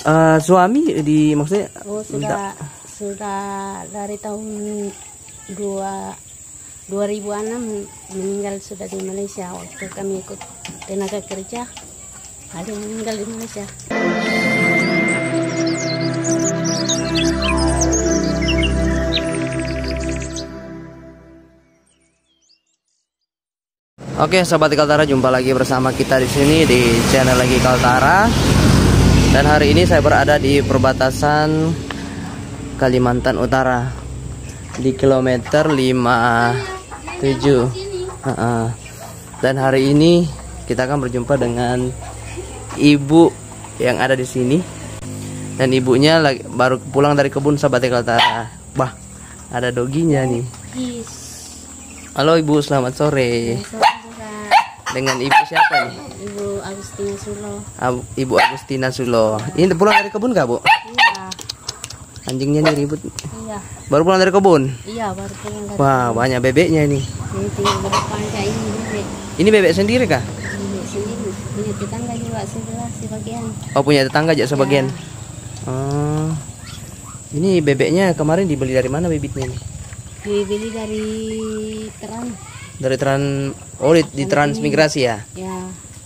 Suami di maksudnya Oh, sudah dari tahun 2006 meninggal sudah di Malaysia. Waktu kami ikut tenaga kerja, ada yang meninggal di Malaysia. Oke, Sobat Kaltara, jumpa lagi bersama kita di sini di channel lagi Kaltara. Dan hari ini saya berada di perbatasan Kalimantan Utara di kilometer 57. Dan hari ini kita akan berjumpa dengan ibu yang ada di sini. Dan ibunya baru pulang dari kebun, Sobat Kaltara. Wah, ada doginya nih. Halo Ibu, selamat sore. Dengan ibu siapa nih? Ibu Agustina Sulo. Ibu Agustina Sulo. Ini pulang dari kebun gak, Bu? Iya. Anjingnya nih ribut. Iya. Baru pulang dari kebun? Iya, baru pulang dari Wah, banyak bebeknya ini. Ini tinggal berapa aja ini bebek. Ini bebek sendiri kah? Bebek sendiri. Punya tetangga juga sebelah sebagian. Oh, punya tetangga aja sebagian. Ya. Oh. Ini bebeknya kemarin dibeli dari mana bibitnya ini? Dibeli dari Teran. Dari di transmigrasi ya? Ya.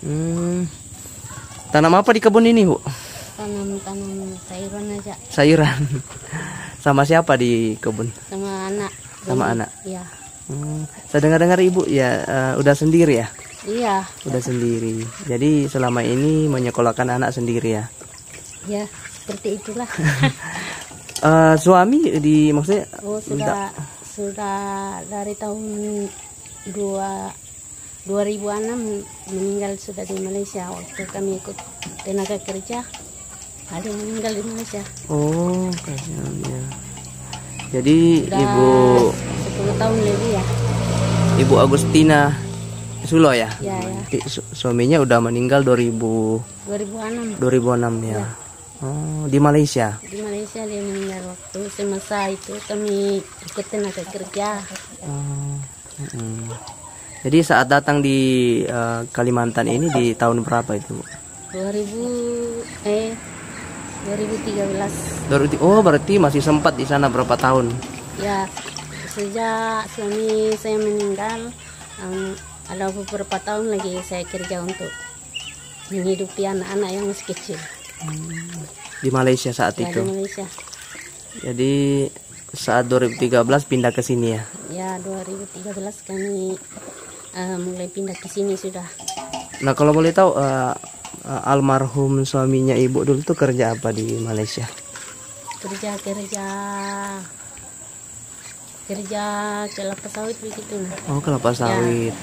Tanam apa di kebun ini, Bu? Tanam sayuran aja. Sayuran. Sama siapa di kebun? Sama anak. Sama anak. Iya. Saya dengar-dengar Ibu ya udah sendiri ya? Iya. Udah sendiri. Jadi selama ini menyekolahkan anak sendiri ya? Ya, seperti itulah. Suami di maksudnya? Oh, sudah dari tahun 2006 meninggal sudah di Malaysia. Waktu kami ikut tenaga kerja, ada yang meninggal di Malaysia. Oh, kasihan ya. Jadi sudah Ibu 10 tahun lebih ya. Ibu Agustina Sulo ya? Ya, ya. Suaminya udah meninggal 2006 ya. Oh, di Malaysia. Di Malaysia dia meninggal waktu semasa itu kami ikut tenaga kerja. Jadi saat datang di Kalimantan ini di tahun berapa itu? 2013. Oh, berarti masih sempat di sana berapa tahun? Ya, sejak suami saya meninggal, ada beberapa tahun lagi saya kerja untuk menghidupi anak-anak yang masih kecil. Di Malaysia saat ya, itu. Di Malaysia. Jadi saat 2013 pindah ke sini ya? Ya, 2013 kami mulai pindah ke sini sudah. Nah, kalau boleh tahu almarhum suaminya Ibu dulu tuh kerja apa di Malaysia? Kerja kelapa sawit begitu. Oh, kelapa sawit. Ya.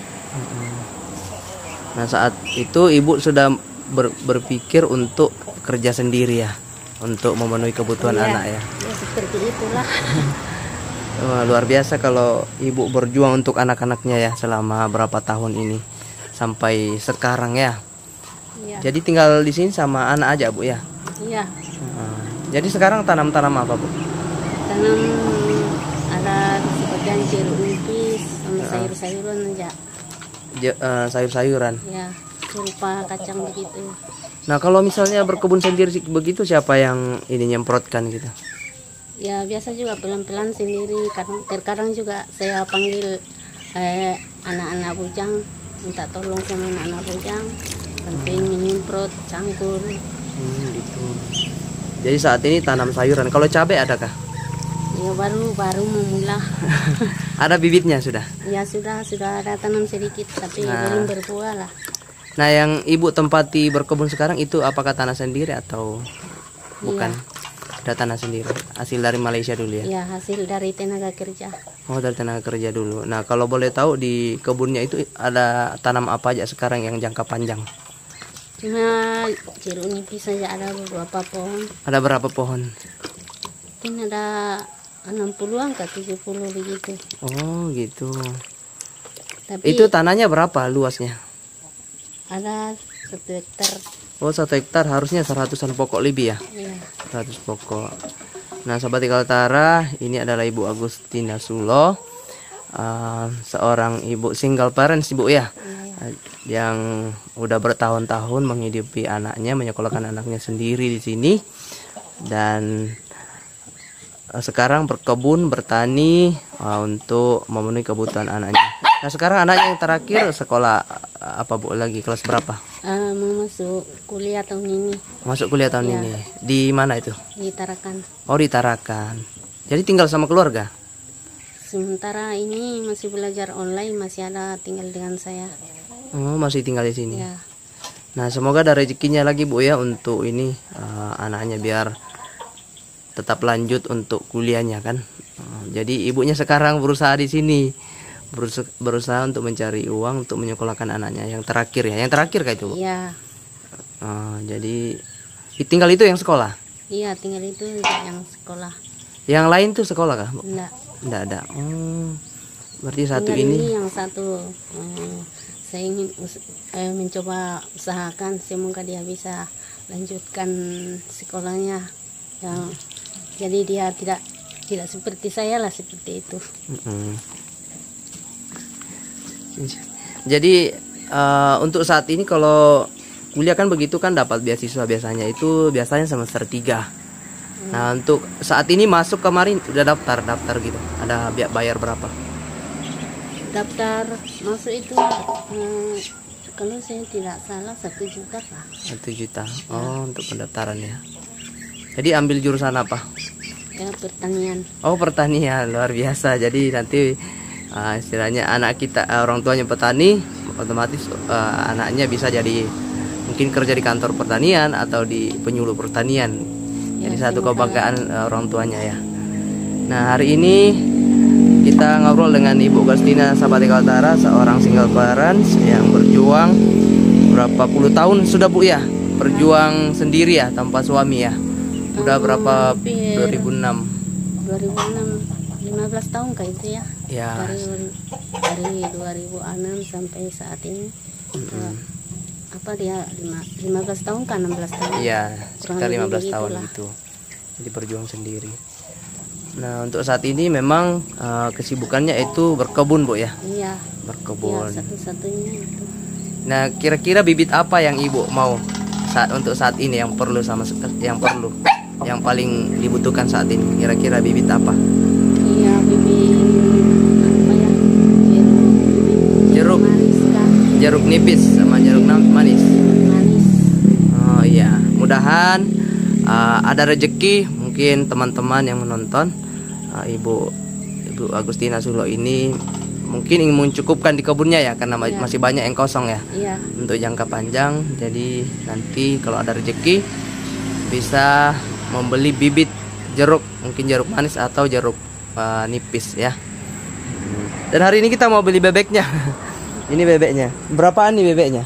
Nah, saat itu Ibu sudah berpikir untuk kerja sendiri ya, untuk memenuhi kebutuhan anak ya. Ya, seperti itulah. Wah, luar biasa kalau Ibu berjuang untuk anak-anaknya ya selama berapa tahun ini sampai sekarang ya. Iya. Jadi tinggal di sini sama anak aja, Bu ya? Iya. Jadi sekarang tanam-tanam apa, Bu? Tanam ada sebagian jeruk nipis sama sayur-sayuran aja. Sayur-sayuran. Ya, berupa kacang begitu. Nah, kalau misalnya berkebun sendiri begitu, siapa yang ini nyemprotkan gitu? Ya, biasa juga pelan-pelan sendiri. Terkadang juga saya panggil anak-anak bujang, minta tolong sama anak-anak bujang, penting menyemprot, cangkul. Gitu. Jadi saat ini tanam sayuran. Kalau cabai adakah? Ya, baru memula. Ada bibitnya sudah? Ya, sudah ada tanam sedikit, tapi belum berbuah lah. Nah, yang Ibu tempati berkebun sekarang itu apakah tanah sendiri atau bukan? Iya. Ada tanah sendiri, hasil dari Malaysia dulu ya? Iya, hasil dari tenaga kerja. Oh, dari tenaga kerja dulu. Nah, kalau boleh tahu di kebunnya itu ada tanam apa aja sekarang yang jangka panjang? Cuma jeruk nipis saja ada beberapa pohon. Ada berapa pohon? Mungkin ada 60-an ke 70 begitu. Oh, gitu. Tapi itu tanahnya berapa luasnya? Ada 1 hektar. Oh, 1 hektar harusnya 100-an pokok lebih ya? Iya. 100 pokok. Nah, Sobat Kaltara, ini adalah Ibu Agustina Sulo, seorang ibu single parents, Ibu ya. yang udah bertahun-tahun menghidupi anaknya, menyekolahkan anaknya sendiri di sini, dan sekarang berkebun, bertani untuk memenuhi kebutuhan anaknya. Nah, sekarang anaknya yang terakhir sekolah apa Bu, lagi kelas berapa? Mau masuk kuliah tahun ini. Masuk kuliah tahun ini. Di mana itu? Di Tarakan. Oh, di Tarakan. Jadi tinggal sama keluarga? Sementara ini masih belajar online, masih ada tinggal dengan saya. Oh, masih tinggal di sini. Ya. Nah, semoga ada rezekinya lagi Bu ya untuk ini anaknya biar tetap lanjut untuk kuliahnya kan. Jadi ibunya sekarang berusaha di sini, berusaha untuk mencari uang untuk menyekolahkan anaknya yang terakhir ya. Yang terakhir kayak itu Bu? Iya. Jadi tinggal itu yang sekolah? Iya, tinggal itu yang sekolah. Yang lain tuh sekolah kah Bu? Enggak ada. Berarti satu tinggal ini yang satu. Saya ingin mencoba usahakan semoga dia bisa lanjutkan sekolahnya. Jadi dia tidak seperti saya lah, seperti itu. Jadi untuk saat ini kalau kuliah kan begitu kan dapat beasiswa biasanya semester 3. Nah, untuk saat ini masuk kemarin udah daftar gitu. Ada bayar berapa? Daftar masuk itu kalau saya tidak salah 1 juta Pak. 1 juta. Oh, untuk pendaftaran ya. Jadi ambil jurusan apa? Ya, pertanian. Oh, pertanian, luar biasa. Jadi nanti istilahnya anak kita orang tuanya petani, otomatis anaknya bisa jadi mungkin kerja di kantor pertanian atau di penyuluh pertanian. Jadi satu kebanggaan orang tuanya ya. Nah, hari ini kita ngobrol dengan Ibu Agustina Sabati Kaltara, seorang single parents yang berjuang berapa puluh tahun sudah Bu ya, berjuang sendiri ya tanpa suami ya. Udah berapa? 2006 15 tahun kayak itu ya. Ya. Dari 2006 sampai saat ini. Apa dia 15 tahun kan 16 tahun. Iya, sekitar 15 tahun gitu. Jadi berjuang sendiri. Nah, untuk saat ini memang kesibukannya itu berkebun Bu ya. Iya. Berkebun. Iya, satu-satunya itu. Nah, kira-kira bibit apa yang Ibu mau untuk saat ini yang paling dibutuhkan saat ini? Kira-kira bibit apa? Iya, bibit apa ya? Jeruk manis kan? Jeruk nipis sama jeruk manis. Manis. Oh iya, mudahan ada rezeki mungkin teman-teman yang menonton. Ibu Agustina Sulo ini mungkin ingin mencukupkan di kebunnya ya, karena masih banyak yang kosong ya. Iya. Untuk jangka panjang. Jadi nanti kalau ada rezeki bisa membeli bibit jeruk, mungkin jeruk manis atau jeruk nipis ya. Dan hari ini kita mau beli bebeknya. Ini bebeknya. Berapaan nih bebeknya?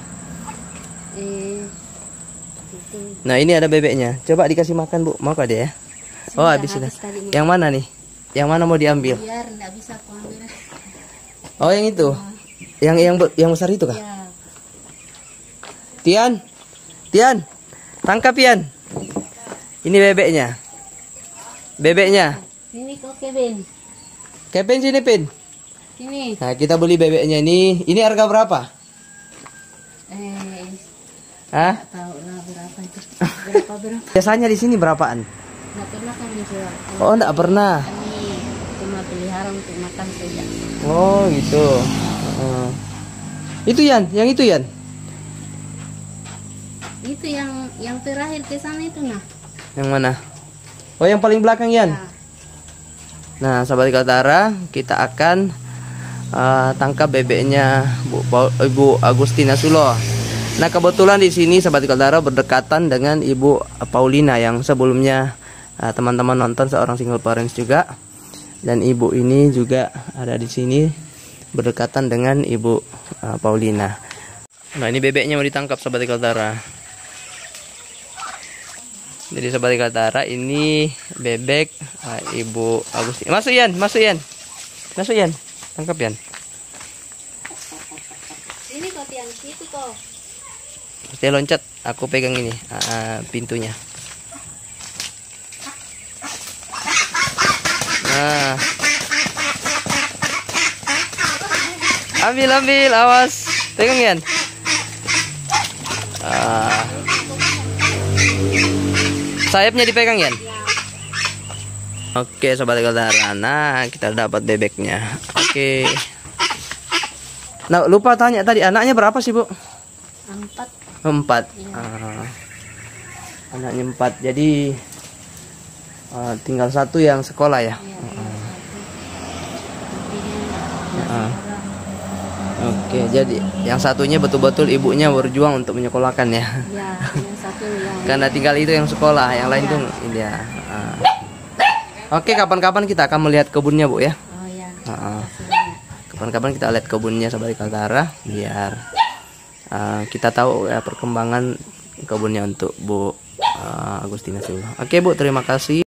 Itu. Nah, ini ada bebeknya. Coba dikasih makan Bu. Mau kah dia ya? Oh, habis sudah. Yang mana nih? Yang mana mau diambil? Biar enggak bisa aku ambil. Oh, yang itu. Yang besar itu kah? Ya. Tian. Tangkap Tian. Ini bebeknya. Sini kok Kevin. Kevin sini Pin. Sini. Nah, kita beli bebeknya ini. Ini harga berapa? Hah? Tahu lah berapa itu. Berapa? Biasanya di sini berapaan? Nggak pernah kami jual. Oh, enggak pernah. Kami cuma pelihara untuk makan saja. Oh, gitu. Itu yang itu Yan. Itu yang terakhir ke sana itu nah. Yang mana? Oh, yang paling belakang Yan. Ya. Nah, sahabat Kaltara, kita akan tangkap bebeknya Ibu Agustina Sulo. Nah, kebetulan di sini sahabat Kaltara berdekatan dengan Ibu Paulina yang sebelumnya teman-teman nonton seorang single parents juga. Dan ibu ini juga ada di sini berdekatan dengan Ibu Paulina. Nah, ini bebeknya mau ditangkap sahabat Kaltara. Jadi sahabat Kaltara, ini bebek Ibu Agustina. Masuk Yan. Tangkap Yan. Sini kok yang situ kok. Dia loncat, aku pegang ini pintunya. Nah, ambil, awas, pegang Yan. Sayapnya dipegang ya. Oke sobat Kaltara, nah kita dapat bebeknya. Oke. Nah lupa tanya tadi, anaknya berapa sih Bu? 4. 4. Ya. Anaknya 4, jadi tinggal 1 yang sekolah ya. Oke, jadi yang satunya betul-betul ibunya berjuang untuk menyekolahkan ya. Ya, yang satu yang Karena tinggal itu yang sekolah, yang lain tuh ini ya. Oke, kapan-kapan kita akan melihat kebunnya Bu ya. oh ya. Kapan-kapan kita lihat kebunnya Sobat Kaltara, biar kita tahu ya perkembangan kebunnya untuk Bu Agustina Silva. Oke Bu, terima kasih.